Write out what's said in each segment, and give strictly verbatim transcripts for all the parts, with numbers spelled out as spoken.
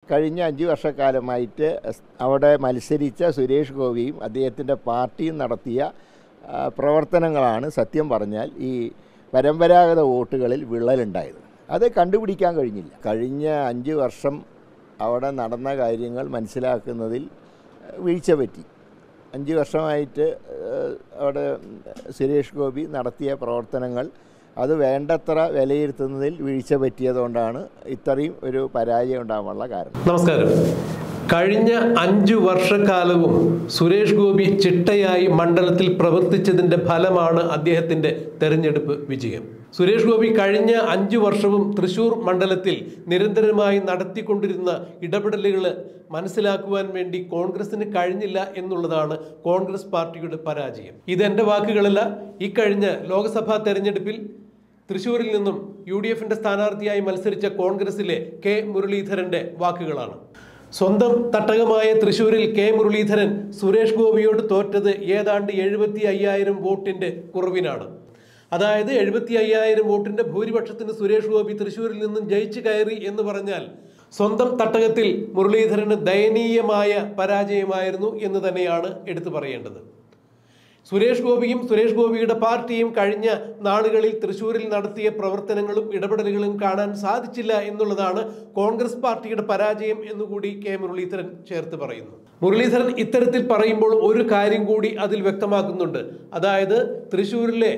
കഴിഞ്ഞ അഞ്ച് വർഷക്കാലമായിട്ട് അവിടെ മത്സരിച്ച സുരേഷ് ഗോപിയും അദ്ദേഹത്തിൻ്റെ പാർട്ടിയും നടത്തിയ പ്രവർത്തനങ്ങളാണ് സത്യം പറഞ്ഞാൽ ഈ പരമ്പരാഗത വോട്ടുകളിൽ വിള്ളലുണ്ടായത്. അത് കണ്ടുപിടിക്കാൻ കഴിഞ്ഞില്ല. കഴിഞ്ഞ അഞ്ച് വർഷം അവിടെ നടന്ന കാര്യങ്ങൾ മനസ്സിലാക്കുന്നതിൽ വീഴ്ച പറ്റി. അഞ്ച് വർഷമായിട്ട് അവിടെ സുരേഷ് ഗോപി നടത്തിയ പ്രവർത്തനങ്ങൾ അത് വേണ്ടത്ര വിലയിരുത്തുന്നതിൽ വീഴ്ച പറ്റിയതുകൊണ്ടാണ് ഇത്രയും ഒരു പരാജയം ഉണ്ടാകാനുള്ള കാരണം. നമസ്കാരം. കഴിഞ്ഞ അഞ്ചു വർഷക്കാലവും സുരേഷ് ഗോപി ചിട്ടയായി മണ്ഡലത്തിൽ പ്രവർത്തിച്ചതിൻ്റെ ഫലമാണ് അദ്ദേഹത്തിൻ്റെ തെരഞ്ഞെടുപ്പ് വിജയം. സുരേഷ് ഗോപി കഴിഞ്ഞ അഞ്ചു വർഷവും തൃശ്ശൂർ മണ്ഡലത്തിൽ നിരന്തരമായി നടത്തിക്കൊണ്ടിരുന്ന ഇടപെടലുകൾ മനസ്സിലാക്കുവാൻ വേണ്ടി കോൺഗ്രസിന് കഴിഞ്ഞില്ല എന്നുള്ളതാണ് കോൺഗ്രസ് പാർട്ടിയുടെ പരാജയം. ഇതെൻ്റെ വാക്കുകളല്ല. ഇക്കഴിഞ്ഞ ലോക്സഭാ തെരഞ്ഞെടുപ്പിൽ തൃശ്ശൂരിൽ നിന്നും യു ഡി എഫിൻ്റെ സ്ഥാനാർത്ഥിയായി മത്സരിച്ച കോൺഗ്രസിലെ കെ മുരളീധരൻ്റെ വാക്കുകളാണ്. സ്വന്തം തട്ടകമായ തൃശ്ശൂരിൽ കെ മുരളീധരൻ സുരേഷ് ഗോപിയോട് തോറ്റത് ഏതാണ്ട് എഴുപത്തി അയ്യായിരം വോട്ടിൻ്റെ കുറവിനാണ്. അതായത് എഴുപത്തി അയ്യായിരം വോട്ടിൻ്റെ ഭൂരിപക്ഷത്തിന് സുരേഷ് ഗോപി തൃശ്ശൂരിൽ നിന്നും ജയിച്ചു കയറി എന്ന് പറഞ്ഞാൽ സ്വന്തം തട്ടകത്തിൽ മുരളീധരന് ദയനീയമായ പരാജയമായിരുന്നു എന്ന് തന്നെയാണ് എടുത്തു പറയേണ്ടത്. സുരേഷ് ഗോപിയും സുരേഷ് ഗോപിയുടെ പാർട്ടിയും കഴിഞ്ഞ നാളുകളിൽ തൃശ്ശൂരിൽ നടത്തിയ പ്രവർത്തനങ്ങളും ഇടപെടലുകളും കാണാൻ സാധിച്ചില്ല എന്നുള്ളതാണ് കോൺഗ്രസ് പാർട്ടിയുടെ പരാജയം എന്നുകൂടി കെ മുരളീധരൻ ചേർത്ത് പറയുന്നു. മുരളീധരൻ ഇത്തരത്തിൽ പറയുമ്പോൾ ഒരു കാര്യം കൂടി അതിൽ വ്യക്തമാക്കുന്നുണ്ട്. അതായത് തൃശ്ശൂരിലെ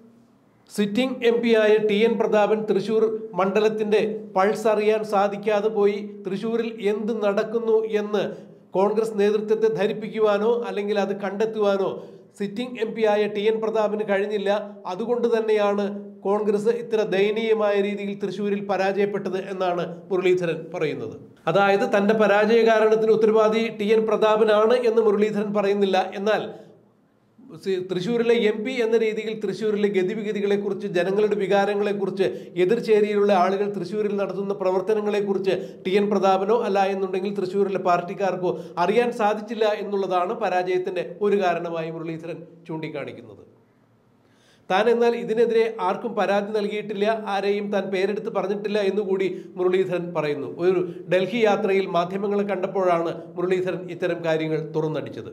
സിറ്റിംഗ് എം പി ആയ ടി എൻ പ്രതാപൻ തൃശ്ശൂർ മണ്ഡലത്തിൻ്റെ പൾസ് അറിയാൻ സാധിക്കാതെ പോയി തൃശ്ശൂരിൽ എന്ത് നടക്കുന്നു എന്ന് കോൺഗ്രസ് നേതൃത്വത്തെ ധരിപ്പിക്കുവാനോ അല്ലെങ്കിൽ അത് കണ്ടെത്തുവാനോ സിറ്റിംഗ് എം പി ആയ ടി എൻ പ്രതാപന് കഴിഞ്ഞില്ല. അതുകൊണ്ട് തന്നെയാണ് കോൺഗ്രസ് ഇത്ര ദയനീയമായ രീതിയിൽ തൃശ്ശൂരിൽ പരാജയപ്പെട്ടത് എന്നാണ് മുരളീധരൻ പറയുന്നത്. അതായത് തൻ്റെ പരാജയ കാരണത്തിന് ഉത്തരവാദി ടി എൻ പ്രതാപനാണ് എന്ന് മുരളീധരൻ പറയുന്നില്ല. എന്നാൽ തൃശ്ശൂരിലെ എം പി എന്ന രീതിയിൽ തൃശ്ശൂരിലെ ഗതിവിഗതികളെക്കുറിച്ച്, ജനങ്ങളുടെ വികാരങ്ങളെക്കുറിച്ച്, എതിർചേരിയിലുള്ള ആളുകൾ തൃശ്ശൂരിൽ നടത്തുന്ന പ്രവർത്തനങ്ങളെക്കുറിച്ച് ടി എൻ പ്രതാപനോ അല്ല എന്നുണ്ടെങ്കിൽ തൃശ്ശൂരിലെ പാർട്ടിക്കാർക്കോ അറിയാൻ സാധിച്ചില്ല എന്നുള്ളതാണ് പരാജയത്തിൻ്റെ ഒരു കാരണമായി മുരളീധരൻ ചൂണ്ടിക്കാണിക്കുന്നത്. താൻ എന്നാൽ ഇതിനെതിരെ ആർക്കും പരാതി നൽകിയിട്ടില്ല, ആരെയും താൻ പേരെടുത്ത് പറഞ്ഞിട്ടില്ല എന്നുകൂടി മുരളീധരൻ പറയുന്നു. ഒരു ഡൽഹി യാത്രയിൽ മാധ്യമങ്ങളെ കണ്ടപ്പോഴാണ് മുരളീധരൻ ഇത്തരം കാര്യങ്ങൾ തുറന്നടിച്ചത്.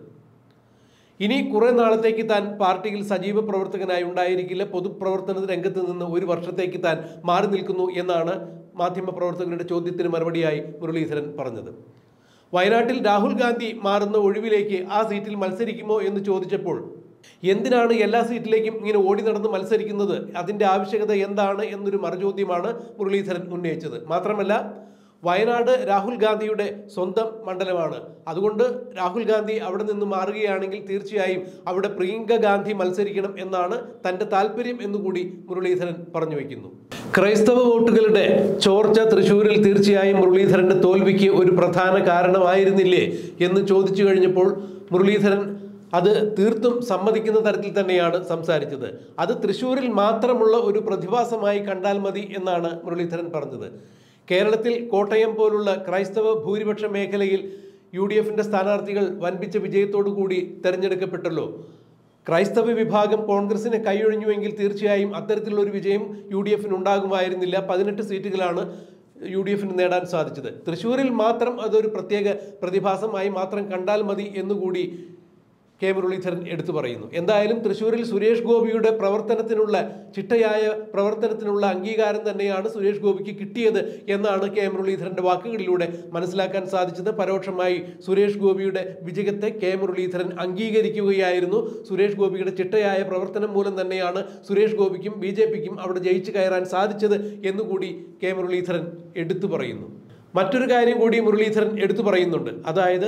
ഇനി കുറെ നാളത്തേക്ക് താൻ പാർട്ടിയിൽ സജീവ പ്രവർത്തകനായി ഉണ്ടായിരിക്കില്ല, പൊതുപ്രവർത്തന രംഗത്ത് നിന്ന് ഒരു വർഷത്തേക്ക് താൻ മാറി നിൽക്കുന്നു എന്നാണ് മാധ്യമപ്രവർത്തകരുടെ ചോദ്യത്തിന് മറുപടിയായി മുരളീധരൻ പറഞ്ഞത്. വയനാട്ടിൽ രാഹുൽ ഗാന്ധി മാറുന്ന ഒഴിവിലേക്ക് ആ സീറ്റിൽ മത്സരിക്കുമോ എന്ന് ചോദിച്ചപ്പോൾ എന്തിനാണ് എല്ലാ സീറ്റിലേക്കും ഇങ്ങനെ ഓടി നടന്ന് മത്സരിക്കുന്നത്, അതിൻ്റെ ആവശ്യകത എന്താണ് എന്നൊരു മറുചോദ്യമാണ് മുരളീധരൻ ഉന്നയിച്ചത്. മാത്രമല്ല, വയനാട് രാഹുൽ ഗാന്ധിയുടെ സ്വന്തം മണ്ഡലമാണ്. അതുകൊണ്ട് രാഹുൽ ഗാന്ധി അവിടെ നിന്ന് മാറുകയാണെങ്കിൽ തീർച്ചയായും അവിടെ പ്രിയങ്ക ഗാന്ധി മത്സരിക്കണം എന്നാണ് തൻ്റെ താല്പര്യം എന്നുകൂടി മുരളീധരൻ പറഞ്ഞു വയ്ക്കുന്നു. ക്രൈസ്തവ വോട്ടുകളുടെ ചോർച്ച തൃശ്ശൂരിൽ തീർച്ചയായും മുരളീധരൻ്റെ തോൽവിക്ക് ഒരു പ്രധാന കാരണമായിരുന്നില്ലേ എന്ന് ചോദിച്ചു കഴിഞ്ഞപ്പോൾ മുരളീധരൻ അത് തീർത്തും സമ്മതിക്കുന്ന തരത്തിൽ തന്നെയാണ് സംസാരിച്ചത്. അത് തൃശ്ശൂരിൽ മാത്രമുള്ള ഒരു പ്രതിഭാസമായി കണ്ടാൽ മതി എന്നാണ് മുരളീധരൻ പറഞ്ഞത്. കേരളത്തിൽ കോട്ടയം പോലുള്ള ക്രൈസ്തവ ഭൂരിപക്ഷ മേഖലയിൽ യു ഡി എഫിൻ്റെ സ്ഥാനാർത്ഥികൾ വൻപിച്ച വിജയത്തോടു കൂടി തെരഞ്ഞെടുക്കപ്പെട്ടല്ലോ. ക്രൈസ്തവ വിഭാഗം കോൺഗ്രസിനെ കൈയൊഴിഞ്ഞുവെങ്കിൽ തീർച്ചയായും അത്തരത്തിലുള്ള ഒരു വിജയം യു ഡി എഫിന് ഉണ്ടാകുമായിരുന്നില്ല. പതിനെട്ട് സീറ്റുകളാണ് യു ഡി എഫിന് നേടാൻ സാധിച്ചത്. തൃശ്ശൂരിൽ മാത്രം അതൊരു പ്രത്യേക പ്രതിഭാസമായി മാത്രം കണ്ടാൽ മതി എന്നുകൂടി കെ മുരളീധരൻ എടുത്തു പറയുന്നു. എന്തായാലും തൃശ്ശൂരിൽ സുരേഷ് ഗോപിയുടെ പ്രവർത്തനത്തിനുള്ള ചിട്ടയായ പ്രവർത്തനത്തിനുള്ള അംഗീകാരം തന്നെയാണ് സുരേഷ് ഗോപിക്ക് കിട്ടിയത് എന്നാണ് കെ മുരളീധരൻ്റെ വാക്കുകളിലൂടെ മനസ്സിലാക്കാൻ സാധിച്ചത്. പരോക്ഷമായി സുരേഷ് ഗോപിയുടെ വിജയത്തെ കെ മുരളീധരൻ അംഗീകരിക്കുകയായിരുന്നു. സുരേഷ് ഗോപിയുടെ ചിട്ടയായ പ്രവർത്തനം മൂലം തന്നെയാണ് സുരേഷ് ഗോപിക്കും ബി ജെ പിക്കും അവിടെ ജയിച്ചു കയറാൻ സാധിച്ചത് എന്നുകൂടി കെ മുരളീധരൻ എടുത്തു പറയുന്നു. മറ്റൊരു കാര്യം കൂടി മുരളീധരൻ എടുത്തു പറയുന്നുണ്ട്. അതായത്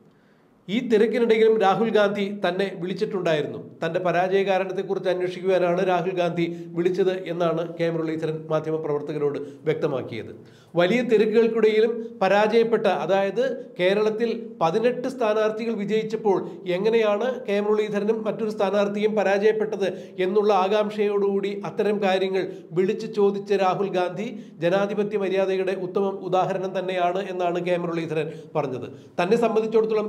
ഈ തിരക്കിനിടയിലും രാഹുൽ ഗാന്ധി തന്നെ വിളിച്ചിട്ടുണ്ടായിരുന്നു. തൻ്റെ പരാജയ കാരണത്തെക്കുറിച്ച് അന്വേഷിക്കുവാനാണ് രാഹുൽ ഗാന്ധി വിളിച്ചത് എന്നാണ് കെ മുരളീധരൻ മാധ്യമപ്രവർത്തകരോട് വ്യക്തമാക്കിയത്. വലിയ തിരക്കുകൾക്കിടയിലും പരാജയപ്പെട്ട, അതായത് കേരളത്തിൽ പതിനെട്ട് സ്ഥാനാർത്ഥികൾ വിജയിച്ചപ്പോൾ എങ്ങനെയാണ് കെ മുരളീധരനും മറ്റൊരു സ്ഥാനാർത്ഥിയും പരാജയപ്പെട്ടത് എന്നുള്ള ആകാംക്ഷയോടുകൂടി അത്തരം കാര്യങ്ങൾ വിളിച്ചു ചോദിച്ച രാഹുൽ ഗാന്ധി ജനാധിപത്യ മര്യാദയുടെ ഉത്തമ ഉദാഹരണം തന്നെയാണ് എന്നാണ് കെ മുരളീധരൻ പറഞ്ഞത്. തന്നെ സംബന്ധിച്ചിടത്തോളം അത് വലിയൊരു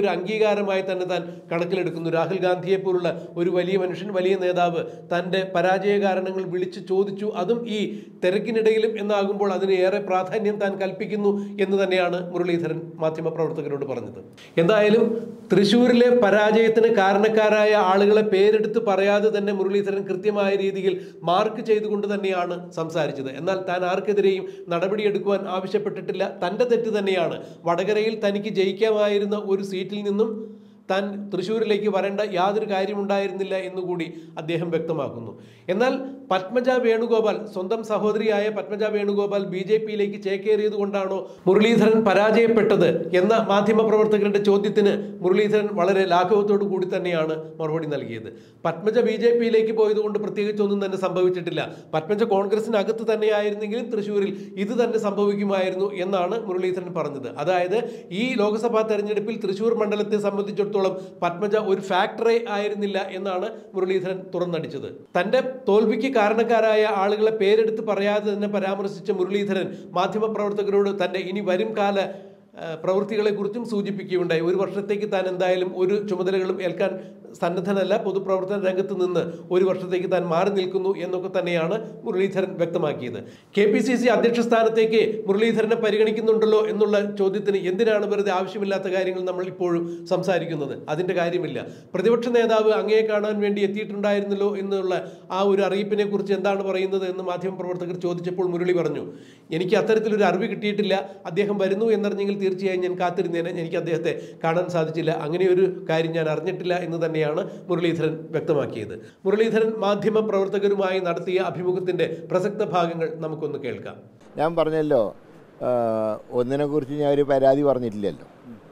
ഒരു അംഗീകാരമായി തന്നെ താൻ കണക്കിലെടുക്കുന്നു. രാഹുൽ ഗാന്ധിയെ പോലുള്ള ഒരു വലിയ മനുഷ്യൻ, വലിയ നേതാവ് തൻ്റെ പരാജയ കാരണങ്ങൾ വിളിച്ചു ചോദിച്ചു, അതും ഈ തിരക്കിനിടയിലും എന്നാകുമ്പോൾ അതിന് ഏറെ പ്രാധാന്യം താൻ കൽപ്പിക്കുന്നു എന്ന് തന്നെയാണ് മുരളീധരൻ മാധ്യമപ്രവർത്തകരോട് പറഞ്ഞത്. എന്തായാലും തൃശ്ശൂരിലെ പരാജയത്തിന് കാരണക്കാരായ ആളുകളെ പേരെടുത്ത് പറയാതെ തന്നെ മുരളീധരൻ കൃത്യമായ രീതിയിൽ മാർക്ക് ചെയ്തുകൊണ്ട് തന്നെയാണ് സംസാരിച്ചത്. എന്നാൽ താൻ ആർക്കെതിരെയും നടപടിയെടുക്കുവാൻ ആവശ്യപ്പെട്ടിട്ടില്ല. തൻ്റെ തെറ്റ് തന്നെയാണ്. വടകരയിൽ തനിക്ക് ജയിക്കാമായിരുന്ന ഒരു സീറ്റിൽ നിന്നും താൻ തൃശ്ശൂരിലേക്ക് വരേണ്ട യാതൊരു കാര്യമുണ്ടായിരുന്നില്ല എന്നുകൂടി അദ്ദേഹം വ്യക്തമാക്കുന്നു. എന്നാൽ പത്മജ വേണുഗോപാൽ, സ്വന്തം സഹോദരിയായ പത്മജ വേണുഗോപാൽ ബി ജെ പിയിലേക്ക് ചേക്കേറിയത് കൊണ്ടാണോ മുരളീധരൻ പരാജയപ്പെട്ടത് എന്ന മാധ്യമപ്രവർത്തകരുടെ ചോദ്യത്തിന് മുരളീധരൻ വളരെ ലാഘവത്തോടു കൂടി തന്നെയാണ് മറുപടി നൽകിയത്. പത്മജ ബി ജെ പിയിലേക്ക് പോയതുകൊണ്ട് പ്രത്യേകിച്ചൊന്നും തന്നെ സംഭവിച്ചിട്ടില്ല. പത്മജ കോൺഗ്രസിനകത്ത് തന്നെയായിരുന്നെങ്കിലും തൃശ്ശൂരിൽ ഇത് തന്നെ സംഭവിക്കുമായിരുന്നു എന്നാണ് മുരളീധരൻ പറഞ്ഞത്. അതായത് ഈ ലോക്സഭാ തെരഞ്ഞെടുപ്പിൽ തൃശ്ശൂർ മണ്ഡലത്തെ സംബന്ധിച്ചിടത്തോളം പത്മജ ഒരു ഫാക്ടറെ ആയിരുന്നില്ല എന്നാണ് മുരളീധരൻ തുറന്നടിച്ചത്. തന്റെ തോൽവിക്ക് കാരണക്കാരായ ആളുകളെ പേരെടുത്ത് പറയാതെ തന്നെ പരാമർശിച്ച മുരളീധരൻ മാധ്യമപ്രവർത്തകരോട് തന്റെ ഇനി വരും കാല പ്രവൃത്തികളെക്കുറിച്ചും സൂചിപ്പിക്കുകയുണ്ടായി. ഒരു വർഷത്തേക്ക് താൻ എന്തായാലും ഒരു ചുമതലകളും ഏൽക്കാൻ സന്നദ്ധനല്ല, പൊതുപ്രവർത്തന രംഗത്ത് നിന്ന് ഒരു വർഷത്തേക്ക് താൻ മാറി നിൽക്കുന്നു എന്നൊക്കെ തന്നെയാണ് മുരളീധരൻ വ്യക്തമാക്കിയത്. കെ പി സി സി അധ്യക്ഷ സ്ഥാനത്തേക്ക് മുരളീധരനെ പരിഗണിക്കുന്നുണ്ടല്ലോ എന്നുള്ള ചോദ്യത്തിന് എന്തിനാണ് വെറുതെ ആവശ്യമില്ലാത്ത കാര്യങ്ങൾ നമ്മൾ ഇപ്പോഴും സംസാരിക്കുന്നത്? അതിൻ്റെ കാര്യമില്ല. പ്രതിപക്ഷ നേതാവ് അങ്ങയെ കാണാൻ വേണ്ടി എത്തിയിട്ടുണ്ടായിരുന്നല്ലോ എന്നുള്ള ആ ഒരു അറിയിപ്പിനെ കുറിച്ച് എന്താണ് പറയുന്നത് എന്ന് മാധ്യമപ്രവർത്തകർ ചോദിച്ചപ്പോൾ മുരളി പറഞ്ഞു, എനിക്ക് അത്തരത്തിലൊരു അറിവ് കിട്ടിയിട്ടില്ല. അദ്ദേഹം വരുന്നു എന്നറിഞ്ഞെങ്കിൽ തീർച്ചയായും ഞാൻ കാത്തിരുന്നേനെ. എനിക്ക് അദ്ദേഹത്തെ കാണാൻ സാധിച്ചില്ല. അങ്ങനെയൊരു കാര്യം ഞാൻ അറിഞ്ഞിട്ടില്ല എന്ന് തന്നെയാണ് മുരളീധരൻ വ്യക്തമാക്കിയത്. മുരളീധരൻ മാധ്യമ പ്രവർത്തകരുമായി നടത്തിയ അഭിമുഖത്തിന്റെ പ്രസക്ത ഭാഗങ്ങൾ നമുക്കൊന്ന് കേൾക്കാം. ഞാൻ പറഞ്ഞല്ലോ, ഒന്നിനെ കുറിച്ച് ഞാൻ ഒരു പരാതി പറഞ്ഞിട്ടില്ലല്ലോ.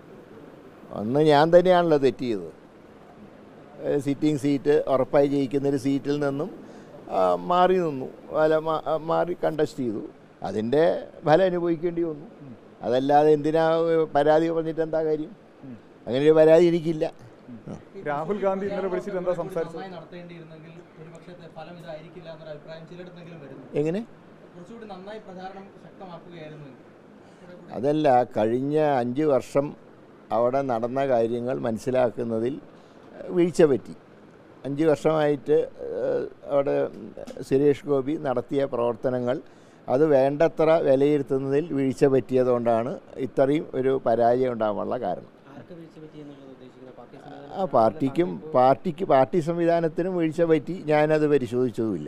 ഒന്ന് ഞാൻ തന്നെയാണല്ലോ തെറ്റ് ചെയ്തത്. സിറ്റിംഗ് സീറ്റ് ഉറപ്പായി ജയിക്കുന്നൊരു സീറ്റിൽ നിന്നും മാറി നിന്നു, അല്ല മാറി കണ്ടസ്റ്റ് ചെയ്തു. അതിൻ്റെ ഫലം അനുഭവിക്കേണ്ടി വന്നു. അതല്ലാതെ എന്തിനാ പരാതി പറഞ്ഞിട്ട് എന്താ കാര്യം? അങ്ങനെ ഒരു പരാതി എനിക്കില്ല. രാഹുൽ ഗാന്ധി ഇന്നലെ വിളിച്ചിട്ട് എന്താ സംസാരിച്ചത്? എങ്ങനെ? അതല്ല, കഴിഞ്ഞ അഞ്ച് വർഷം അവിടെ നടന്ന കാര്യങ്ങൾ മനസ്സിലാക്കുന്നതിൽ വീഴ്ച പറ്റി. അഞ്ച് വർഷമായിട്ട് അവിടെ സുരേഷ് ഗോപി നടത്തിയ പ്രവർത്തനങ്ങൾ അത് വേണ്ടത്ര വിലയിരുത്തുന്നതിൽ വീഴ്ച പറ്റിയതുകൊണ്ടാണ് ഇത്രയും ഒരു പരാജയം ഉണ്ടാകാനുള്ള കാരണം. ആ പാർട്ടിക്കും പാർട്ടിക്ക് പാർട്ടി സംവിധാനത്തിനും വീഴ്ച പറ്റി. ഞാനത് പരിശോധിച്ചതുമില്ല.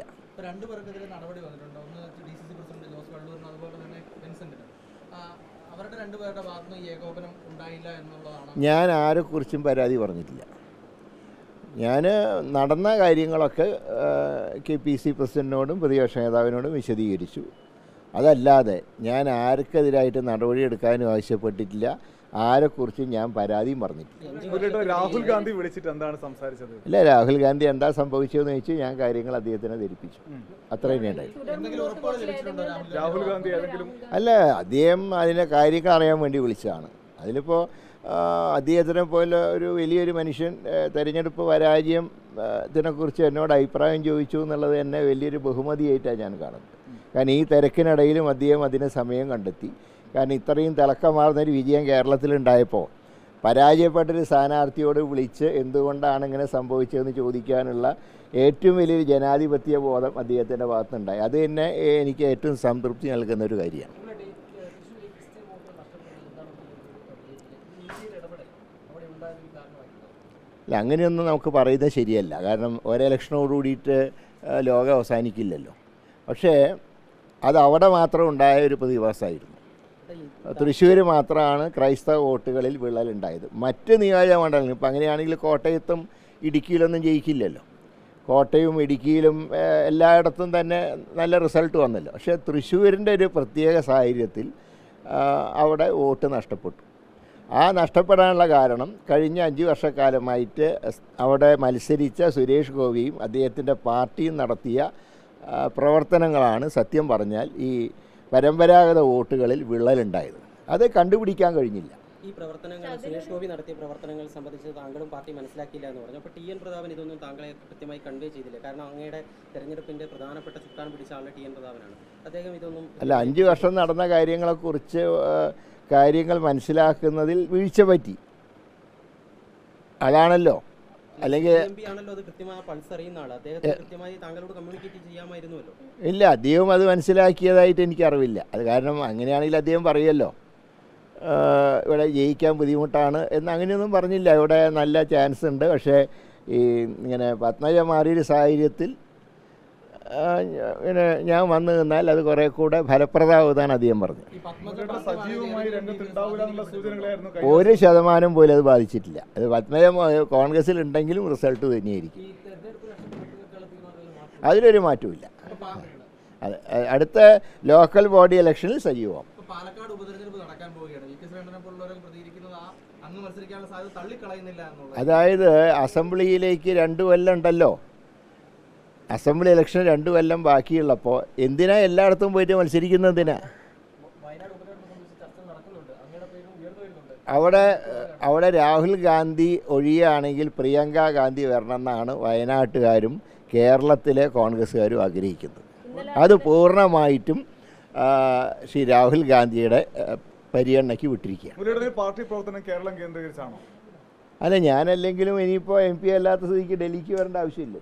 ഞാൻ ആരെക്കുറിച്ചും പരാതി പറഞ്ഞിട്ടില്ല. ഞാൻ നടന്ന കാര്യങ്ങളൊക്കെ കെ പി സി പ്രസിഡന്റിനോടും പ്രതിപക്ഷ നേതാവിനോടും വിശദീകരിച്ചു. അതല്ലാതെ ഞാൻ ആർക്കെതിരായിട്ട് നടപടിയെടുക്കാനും ആവശ്യപ്പെട്ടിട്ടില്ല. ആരെക്കുറിച്ചും ഞാൻ പരാതിയും പറഞ്ഞിട്ടില്ല. രാഹുൽ ഗാന്ധി വിളിച്ചിട്ട് എന്താണ് സംസാരിച്ചത്? ഇല്ല, രാഹുൽ ഗാന്ധി എന്താ സംഭവിച്ചതെന്ന് ചോദിച്ചു ഞാൻ കാര്യങ്ങൾ അദ്ദേഹത്തിനെ ധരിപ്പിച്ചു. അത്ര തന്നെ ഉണ്ടായിരുന്നു. രാഹുൽ ഗാന്ധി അല്ല, അദ്ദേഹം അതിൻ്റെ കാര്യങ്ങൾ അറിയാൻ വേണ്ടി വിളിച്ചതാണ്. അതിലിപ്പോൾ അദ്ദേഹത്തിനെ പോലെ ഒരു വലിയൊരു മനുഷ്യൻ തെരഞ്ഞെടുപ്പ് പരാജയം ഇതിനെക്കുറിച്ച് എന്നോട് അഭിപ്രായം ചോദിച്ചു എന്നുള്ളത് തന്നെ വലിയൊരു ബഹുമതിയായിട്ടാണ് ഞാൻ കാണുന്നത്. കാരണം ഈ തിരക്കിനിടയിലും അദ്ദേഹം അതിന് സമയം കണ്ടെത്തി. കാരണം ഇത്രയും തിളക്കമാർന്നൊരു വിജയം കേരളത്തിലുണ്ടായപ്പോൾ പരാജയപ്പെട്ടൊരു സ്ഥാനാർത്ഥിയോട് വിളിച്ച് എന്തുകൊണ്ടാണ് ഇങ്ങനെ സംഭവിച്ചതെന്ന് ചോദിക്കാനുള്ള ഏറ്റവും വലിയൊരു ജനാധിപത്യ ബോധം അദ്ദേഹത്തിൻ്റെ ഭാഗത്തുണ്ടായി. അത് തന്നെ എനിക്ക് ഏറ്റവും സംതൃപ്തി നൽകുന്ന ഒരു കാര്യമാണ്. അല്ല, അങ്ങനെയൊന്നും നമുക്ക് പറയുന്നത് ശരിയല്ല. കാരണം ഒരെലക്ഷനോട് കൂടിയിട്ട് ലോകം അവസാനിക്കില്ലല്ലോ. പക്ഷേ അത് അവിടെ മാത്രം ഉണ്ടായ ഒരു പ്രതിഭാസമായിരുന്നു. തൃശ്ശൂർ മാത്രമാണ് ക്രൈസ്തവ വോട്ടുകളിൽ വിള്ളലുണ്ടായത്. മറ്റ് നിയോജകമണ്ഡലങ്ങൾ ഇപ്പം അങ്ങനെയാണെങ്കിൽ കോട്ടയത്തും ഇടുക്കിയിലൊന്നും ജയിക്കില്ലല്ലോ. കോട്ടയവും ഇടുക്കിയിലും എല്ലായിടത്തും തന്നെ നല്ല റിസൾട്ട് വന്നല്ലോ. പക്ഷേ തൃശ്ശൂരിൻ്റെ ഒരു പ്രത്യേക സാഹചര്യത്തിൽ അവിടെ വോട്ട് നഷ്ടപ്പെട്ടു. ആ നഷ്ടപ്പെടാനുള്ള കാരണം കഴിഞ്ഞ അഞ്ച് വർഷക്കാലമായിട്ട് അവിടെ മത്സരിച്ച സുരേഷ് ഗോപിയും അദ്ദേഹത്തിൻ്റെ പാർട്ടിയും നടത്തിയ പ്രവർത്തനങ്ങളാണ് സത്യം പറഞ്ഞാൽ ഈ പരമ്പരാഗത വോട്ടുകളിൽ വിള്ളലുണ്ടായത്. അത് കണ്ടുപിടിക്കാൻ കഴിഞ്ഞില്ല. ഈ പ്രവർത്തനങ്ങൾ സുരേഷ് ഗോപി നടത്തിയ പ്രവർത്തനങ്ങൾ സംബന്ധിച്ച് താങ്കളും പാർട്ടി മനസ്സിലാക്കിയില്ല എന്ന് പറഞ്ഞു. അപ്പോൾ ടി എൻ പ്രതാപൻ ഇതൊന്നും താങ്കളെ കൃത്യമായി കൺവേ ചെയ്തില്ല. കാരണം അങ്ങയുടെ തെരഞ്ഞെടുപ്പിൻ്റെ പ്രധാനപ്പെട്ട ചുക്കാൻ പിടിച്ച ആളുടെ ടി എൻ പ്രതാപനാണ്. അദ്ദേഹം ഇതൊന്നും അല്ല, അഞ്ച് വർഷം നടന്ന കാര്യങ്ങളെക്കുറിച്ച് കാര്യങ്ങൾ മനസ്സിലാക്കുന്നതിൽ വീഴ്ച പറ്റി. അതാണല്ലോ. അല്ലെങ്കിൽ ആണല്ലോ അത് കൃത്യമായ പൾസ് അറിയുന്ന ആൾ, അദ്ദേഹത്തെ കൃത്യമായി താങ്കളോട് കമ്മ്യൂണിക്കേറ്റ് ചെയ്യാമായിരുന്നുവല്ലോ. ഇല്ല, അദ്ദേഹം അത് മനസ്സിലാക്കിയതായിട്ട് എനിക്കറിവില്ല. അത് കാരണം അങ്ങനെയാണെങ്കിൽ അദ്ദേഹം പറയുമല്ലോ ഇവിടെ ജയിക്കാൻ ബുദ്ധിമുട്ടാണ് എന്ന്, അങ്ങനെയൊന്നും പറഞ്ഞില്ല. ഇവിടെ നല്ല ചാൻസ് ഉണ്ട്, പക്ഷേ ഈ ഇങ്ങനെ പത്മജ മാറിയൊരു സാഹചര്യത്തിൽ ഇങ്ങനെ ഞാൻ വന്നു നിന്നാൽ അത് കുറേ കൂടെ ഫലപ്രദമാവുന്നതാണ് അദ്ദേഹം പറഞ്ഞത്. ഒരു ശതമാനം പോലും അത് ബാധിച്ചിട്ടില്ല. അത് പത്മജ കോൺഗ്രസിൽ ഉണ്ടെങ്കിലും റിസൾട്ട് തന്നെയായിരിക്കും, അതിലൊരു മാറ്റമില്ല. അതെ, അടുത്ത ലോക്കൽ ബോഡി ഇലക്ഷനിൽ സജീവമാവും. പാലക്കാട് ഉപതെരഞ്ഞെടുപ്പ് നടക്കാൻ പോവുകയാണ്. വി കെ ശ്രീകണ്ഠനെ പോലുള്ളവരൊക്കെ പ്രതികരിക്കുന്നത് ആ അങ്ങ് മത്സരിക്കാനുള്ള സാധ്യത തള്ളിക്കളയുന്നില്ല എന്നുള്ളത്. അതായത് അസംബ്ലിയിലേക്ക് രണ്ടു കൊല്ലം ഉണ്ടല്ലോ, അസംബ്ലി ഇലക്ഷൻ രണ്ടു കൊല്ലം ബാക്കിയുള്ളപ്പോൾ എന്തിനാ എല്ലായിടത്തും പോയിട്ട് മത്സരിക്കുന്നതിനാ? അവിടെ അവിടെ രാഹുൽ ഗാന്ധി ഒഴിയുകയാണെങ്കിൽ പ്രിയങ്ക ഗാന്ധി വരണമെന്നാണ് വയനാട്ടുകാരും കേരളത്തിലെ കോൺഗ്രസ്സുകാരും ആഗ്രഹിക്കുന്നത്. അത് പൂർണ്ണമായിട്ടും ശ്രീ രാഹുൽ ഗാന്ധിയുടെ പരിഗണനയ്ക്ക് വിട്ടിരിക്കുകയാണ്. പാർട്ടി പ്രവർത്തനം കേരളം കേന്ദ്രീകരിച്ചാണോ? അല്ല, ഞാനല്ലെങ്കിലും ഇനിയിപ്പോൾ എം പി അല്ലാത്ത സ്ഥിതിക്ക് ഡൽഹിക്ക് വരേണ്ട ആവശ്യമില്ല.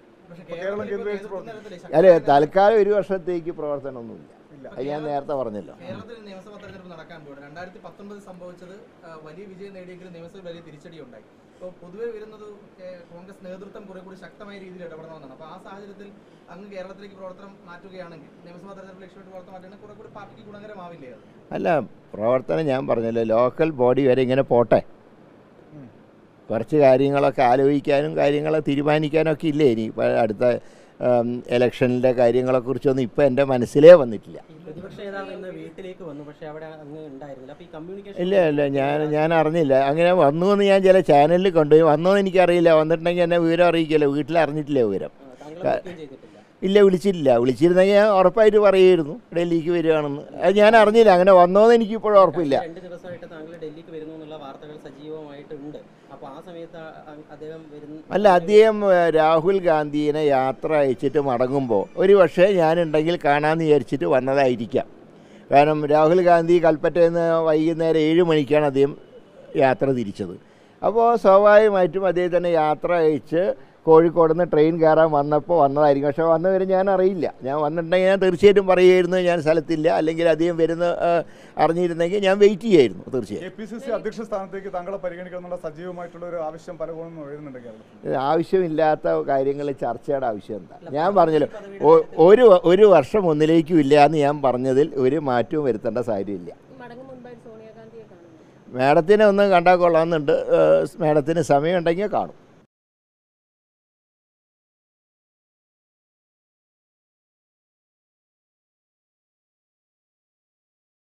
അല്ലെ, തൽക്കാലം ഒരു വർഷത്തേക്ക് പ്രവർത്തനമൊന്നുമില്ല. അത് ഞാൻ നേരത്തെ പറഞ്ഞല്ലോ. കേരളത്തിൽ നിയമസഭാ തെരഞ്ഞെടുപ്പ് നടക്കാൻ പോകുന്നത് രണ്ടായിരത്തി പത്തൊമ്പത് സംഭവിച്ചത് വലിയ വിജയം നേടിയെങ്കിലും നിയമസഭയിൽ വലിയ തിരിച്ചടി ഉണ്ടായി. ഇപ്പോൾ പൊതുവെ വരുന്നത് കോൺഗ്രസ് നേതൃത്വം കുറെ കൂടി ശക്തമായ രീതിയിൽ ഇടപെടണമെന്നാണ്. അപ്പോൾ ആ സാഹചര്യത്തിൽ അങ്ങ് കേരളത്തിലേക്ക് പ്രവർത്തനം മാറ്റുകയാണെങ്കിൽ നിയമസഭാ തെരഞ്ഞെടുപ്പ് ലക്ഷ്യമിട്ട് പ്രവർത്തനം മാറ്റുകയാണെങ്കിൽ കുറെ കൂടി പാർട്ടിക്ക് ഗുണകരമാവില്ലേ അത്? അല്ല, പ്രവർത്തനം ഞാൻ പറഞ്ഞല്ലോ, ലോക്കൽ ബോഡി വരെ ഇങ്ങനെ പോട്ടെ, കുറച്ച് കാര്യങ്ങളൊക്കെ ആലോചിക്കാനും കാര്യങ്ങൾ തീരുമാനിക്കാനൊക്കെ ഇല്ലേ ഇനി. ഇപ്പോൾ അടുത്ത ഇലക്ഷനിലെ കാര്യങ്ങളെക്കുറിച്ചൊന്നും ഇപ്പോൾ എൻ്റെ മനസ്സിലേ വന്നിട്ടില്ല. ഇല്ല ഇല്ല ഞാൻ ഞാൻ അറിഞ്ഞില്ല. അങ്ങനെ വന്നു എന്ന് ഞാൻ ചില ചാനലിൽ കണ്ടുപോയി. വന്നോന്ന് എനിക്കറിയില്ല. വന്നിട്ടുണ്ടെങ്കിൽ എന്നെ വിവരം അറിയിക്കല്ലോ. വീട്ടിൽ അറിഞ്ഞിട്ടില്ല വിവരം. ഇല്ല, വിളിച്ചിട്ടില്ല. വിളിച്ചിരുന്നെങ്കിൽ ഞാൻ ഉറപ്പായിട്ട് പറയുമായിരുന്നു ഡൽഹിക്ക് വരികയാണെന്ന്. അത് ഞാൻ അറിഞ്ഞില്ല. അങ്ങനെ വന്നോന്ന് എനിക്കിപ്പോഴും ഉറപ്പില്ല. അല്ല, അദ്ദേഹം രാഹുൽ ഗാന്ധിയെ യാത്ര അയച്ചിട്ട് മടങ്ങുമ്പോൾ ഒരു പക്ഷേ ഞാനുണ്ടെങ്കിൽ കാണാമെന്ന് വിചാരിച്ചിട്ട് വന്നതായിരിക്കാം. കാരണം രാഹുൽ ഗാന്ധി കൽപ്പറ്റയിൽ നിന്ന് വൈകുന്നേരം ഏഴ് മണിക്കാണ് അദ്ദേഹം യാത്ര തിരിച്ചത്. അപ്പോൾ സ്വാഭാവികമായിട്ടും അദ്ദേഹത്തിനെ യാത്ര അയച്ച് കോഴിക്കോട് നിന്ന് ട്രെയിൻ കയറാൻ വന്നപ്പോൾ വന്നതായിരിക്കും. പക്ഷേ വന്നു വരും ഞാൻ അറിയില്ല. ഞാൻ വന്നിട്ടുണ്ടെങ്കിൽ ഞാൻ തീർച്ചയായിട്ടും പറയുമായിരുന്നു ഞാൻ സ്ഥലത്തില്ല, അല്ലെങ്കിൽ അധികം വരുന്ന അറിഞ്ഞിരുന്നെങ്കിൽ ഞാൻ വെയിറ്റ് ചെയ്യായിരുന്നു തീർച്ചയായും. കെ പി സി സി അധ്യക്ഷ സ്ഥാനത്തേക്ക് താങ്കളെ പരിഗണിക്കാനുള്ള സജീവമായിട്ടുള്ള ഒരു ആവശ്യം പലപ്പോഴും എഴുതുന്നുണ്ട്. ആവശ്യമില്ലാത്ത കാര്യങ്ങൾ ചർച്ചയുടെ ആവശ്യം എന്താ? ഞാൻ പറഞ്ഞല്ലോ, ഒരു ഒരു വർഷം ഒന്നിലേക്കും ഇല്ല എന്ന് ഞാൻ പറഞ്ഞതിൽ ഒരു മാറ്റവും വരുത്തേണ്ട സാഹചര്യമില്ല. മാഡത്തിനെ ഒന്ന് കണ്ടാൽ കൊള്ളാമെന്നുണ്ട്. മാഡത്തിന് സമയം ഉണ്ടെങ്കിൽ കാണും.